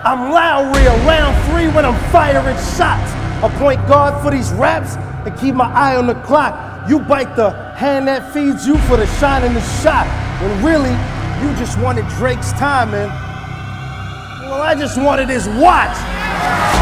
I'm Lowry around 3 when I'm firing shots. A point guard for these raps and keep my eye on the clock. You bite the hand that feeds you for the shine and the shot. When really, you just wanted Drake's time, man. Well, I just wanted his watch.